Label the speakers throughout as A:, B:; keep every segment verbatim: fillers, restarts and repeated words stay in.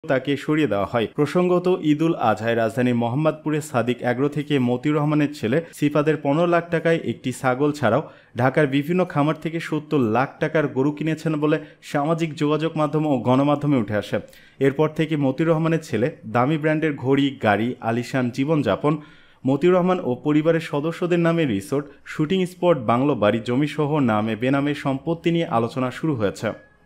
A: তাকে সরিয়ে দেওয়া হয়। প্রসঙ্গত, ঈদুল আজহায় রাজধানীর মোহাম্মদপুরের সাদিক এগ্রো থেকে মতিউর রহমানের ছেলে সিফাতের পনেরো লাখ টাকায় একটি ছাগল ছাড়াও ঢাকার বিভিন্ন খামার থেকে সত্তর লাখ টাকার গরু কিনেছেন বলে সামাজিক যোগাযোগ মাধ্যম ও গণমাধ্যমে উঠে আসে। এরপর থেকে মতিউর রহমানের ছেলে দামি ব্র্যান্ডের ঘড়ি, গাড়ি, আলিশান জীবনযাপন, মতিউর রহমান ও পরিবারের সদস্যদের নামে রিসোর্ট, শুটিং স্পট, বাংলো, বাড়ি, জমিসহ নামে বেনামে সম্পত্তি নিয়ে আলোচনা শুরু হয়েছে।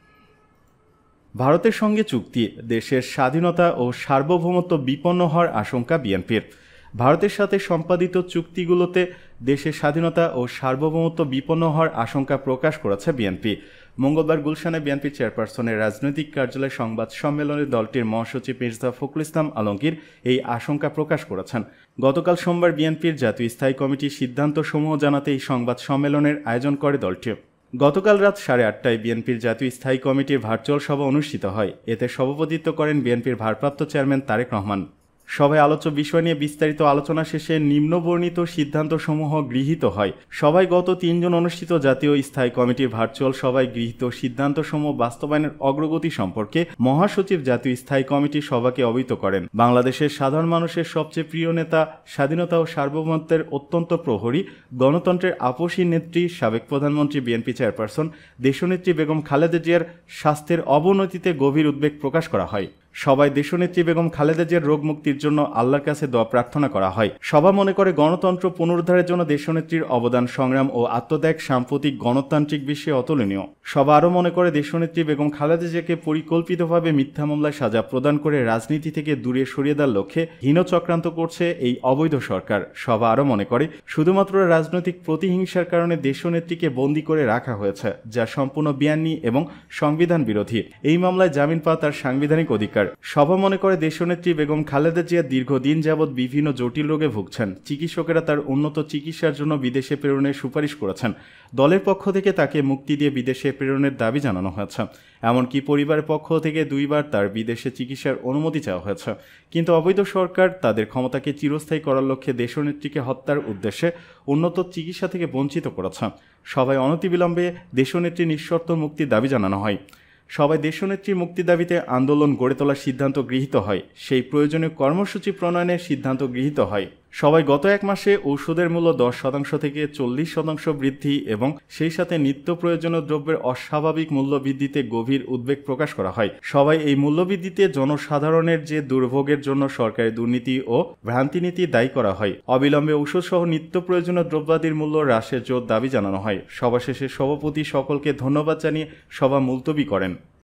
A: ভারতের সঙ্গে চুক্তি, দেশের স্বাধীনতা ও সার্বভৌমত্ব বিপন্ন হওয়ার আশঙ্কা বিএনপির। ভারতের সাথে সম্পাদিত চুক্তিগুলোতে দেশের স্বাধীনতা ও সার্বভৌমত্ব বিপন্ন হওয়ার আশঙ্কা প্রকাশ করেছে বিএনপি। মঙ্গলবার গুলশানে বিএনপি চেয়ারপারসনের রাজনৈতিক কার্যালয়ে সংবাদ সম্মেলনে দলটির মহাসচিব মির্জা ফখরুল ইসলাম আলমগীর এই আশঙ্কা প্রকাশ করেছেন। গতকাল সোমবার বিএনপির জাতীয় স্থায়ী কমিটির সিদ্ধান্তসমূহ জানাতে এই সংবাদ সম্মেলনের আয়োজন করে দলটি। গতকাল রাত সাড়ে আটটায় বিএনপির জাতীয় স্থায়ী কমিটির ভার্চুয়াল সভা অনুষ্ঠিত হয়। এতে সভাপতিত্ব করেন বিএনপির ভারপ্রাপ্ত চেয়ারম্যান তারেক রহমান। সভায় আলোচ্য বিষয় নিয়ে বিস্তারিত আলোচনা শেষে নিম্নবর্ণিত সিদ্ধান্তসমূহ গৃহীত হয়। সভায় গত তিন জন অনুষ্ঠিত জাতীয় স্থায়ী কমিটির ভার্চুয়াল সভায় গৃহীত সিদ্ধান্তসমূহ বাস্তবায়নের অগ্রগতি সম্পর্কে মহাসচিব জাতীয় স্থায়ী কমিটির সভাকে অবহিত করেন। বাংলাদেশের সাধারণ মানুষের সবচেয়ে প্রিয় নেতা, স্বাধীনতা ও সার্বভৌমত্বের অত্যন্ত প্রহরী, গণতন্ত্রের আপসী নেত্রী, সাবেক প্রধানমন্ত্রী, বিএনপি চেয়ারপারসন দেশনেত্রী বেগম খালেদা জিয়ার স্বাস্থ্যের অবনতিতে গভীর উদ্বেগ প্রকাশ করা হয়। সবাই দেশনেত্রী বেগম খালেদা জিয়ার রোগ মুক্তির জন্য আল্লাহর কাছে দোয়া প্রার্থনা করা হয়। সভা মনে করে গণতন্ত্র পুনরুদ্ধারের জন্য দেশনেত্রীর অবদান, সংগ্রাম ও আত্মত্যাগ সাম্প্রতিক গণতান্ত্রিক বিশ্বে অতুলনীয়। সভা আরও মনে করে দেশনেত্রী বেগম খালেদা জিয়াকে পরিকল্পিতভাবে মিথ্যা মামলায় সাজা প্রদান করে রাজনীতি থেকে দূরে সরিয়ে দেওয়ার লক্ষ্যে হীন চক্রান্ত করছে এই অবৈধ সরকার। সভা আরও মনে করে শুধুমাত্র রাজনৈতিক প্রতিহিংসার কারণে দেশনেত্রীকে বন্দী করে রাখা হয়েছে, যা সম্পূর্ণ বেআইনি এবং সংবিধান বিরোধী। এই মামলায় জামিন পাওয়া তার সাংবিধানিক অধিকার। সভা মনে করে দেশনেত্রী বেগম খালেদা জিয়া দীর্ঘদিন যাবৎ বিভিন্ন জটিল রোগে ভুগছেন। চিকিৎসকেরা তার উন্নত চিকিৎসার জন্য বিদেশে প্রেরণের সুপারিশ করেছেন। দলের পক্ষ থেকে তাকে মুক্তি দিয়ে বিদেশে প্রেরণের দাবি জানানো হয়েছে। এমনকি পরিবারের পক্ষ থেকে দুইবার তার বিদেশে চিকিৎসার অনুমতি চাওয়া হয়েছে। কিন্তু অবৈধ সরকার তাদের ক্ষমতাকে চিরস্থায়ী করার লক্ষ্যে দেশনেত্রীকে হত্যার উদ্দেশ্যে উন্নত চিকিৎসা থেকে বঞ্চিত করেছে। সভায় অনতিবিলম্বে দেশনেত্রী নিঃশর্ত মুক্তির দাবি জানানো হয়। সবাই দেশনেত্রীর মুক্তির দাবিতে আন্দোলন গড়ে তোলার সিদ্ধান্ত গৃহীত হয়। সেই প্রয়োজনীয় কর্মসূচি প্রণয়নের সিদ্ধান্ত গৃহীত হয়। সবাই গত এক মাসে ঔষধের মূল্য দশ শতাংশ থেকে চল্লিশ শতাংশ বৃদ্ধি এবং সেই সাথে নিত্য প্রয়োজনীয় দ্রব্যের অস্বাভাবিক মূল্য বৃদ্ধিতে গভীর উদ্বেগ প্রকাশ করা হয়। সবাই এই মূল্যবৃদ্ধিতে জনসাধারণের যে দুর্ভোগের জন্য সরকারি দুর্নীতি ও ভ্রান্তিনীতি দায়ী করা হয়। অবিলম্বে ঔষধসহ নিত্য প্রয়োজনীয় দ্রব্যাদির মূল্য হ্রাসের জোর দাবি জানানো হয়। সভা শেষে সভাপতি সকলকে ধন্যবাদ জানিয়ে সভা মুলতবি করেন।